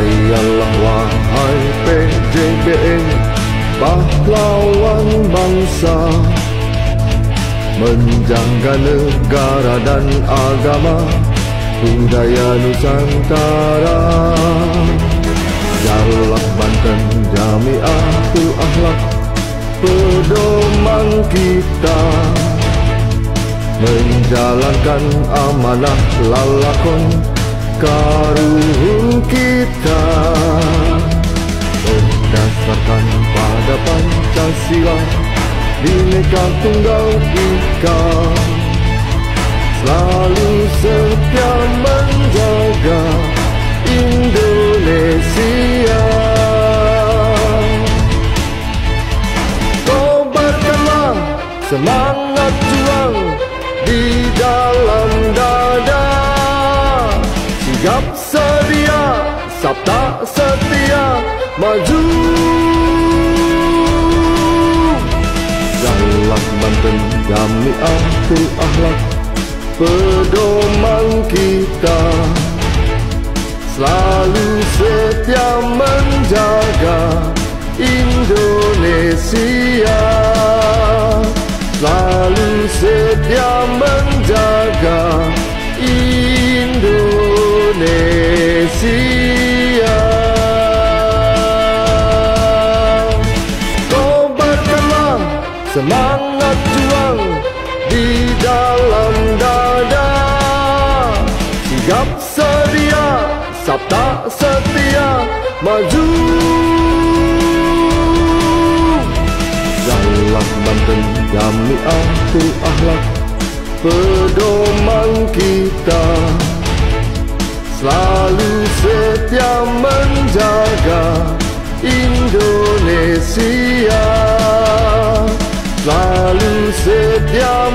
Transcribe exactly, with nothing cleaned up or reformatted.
Percayalah wahai P J B E, pahlawan bangsa, menjaga negara dan agama, budaya Nusantara. Jalak Banten Jamiatul Akhlak, pedoman kita, menjalankan amanah lalakon karuhun kita, berdasarkan pada Pancasila, Bhinneka Tunggal Ika, selalu setia menjaga Indonesia. Kobarkanlah semangat juang di dalam dada, sigap sedia, sabta setia, maju. Jalak Banten Jamiatul Akhlak, pedoman kita, selalu setia menjaga Indonesia, selalu setia menjaga Indonesia. Kobarkanlah semangat juang di dalam dada, sigap sedia, sabta setia, maju. Jalak Banten Jamiatul Akhlak, pedoman kita, selalu setia menjaga Indonesia, selalu setia